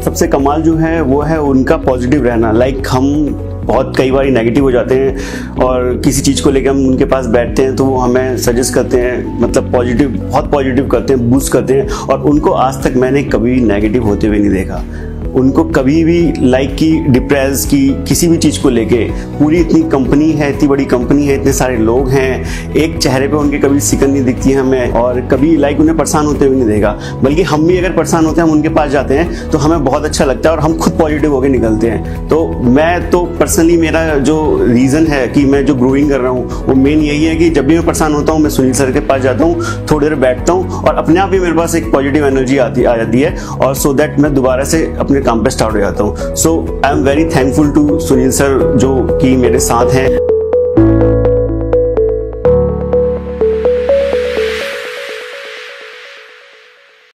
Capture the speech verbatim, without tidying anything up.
सबसे कमाल जो है वो है उनका पॉजिटिव रहना। लाइक हम बहुत कई बार नेगेटिव हो जाते हैं और किसी चीज़ को लेकर हम उनके पास बैठते हैं तो वो हमें सजेस्ट करते हैं, मतलब पॉजिटिव, बहुत पॉजिटिव करते हैं, बूस्ट करते हैं। और उनको आज तक मैंने कभी नेगेटिव होते हुए नहीं देखा। उनको कभी भी लाइक की डिप्रेस की किसी भी चीज़ को लेके, पूरी इतनी कंपनी है, इतनी बड़ी कंपनी है, इतने सारे लोग हैं, एक चेहरे पे उनके कभी सिकन नहीं दिखती है हमें, और कभी लाइक उन्हें परेशान होते हुए नहीं देखा। बल्कि हम भी अगर परेशान होते हैं, हम उनके पास जाते हैं तो हमें बहुत अच्छा लगता है और हम खुद पॉजिटिव होकर निकलते हैं। तो मैं तो पर्सनली, मेरा जो रीज़न है कि मैं जो ग्रोइंग कर रहा हूँ वो मेन यही है कि जब भी मैं परेशान होता हूँ मैं सुनील सर के पास जाता हूँ, थोड़ी देर बैठता हूँ और अपने आप ही मेरे पास एक पॉजिटिव एनर्जी आती आ जाती है, और सो दैट मैं दोबारा से अपने काम पे स्टार्ट हो जाता हूँ। So I am very thankful to Sunil sir जो कि मेरे साथ हैं।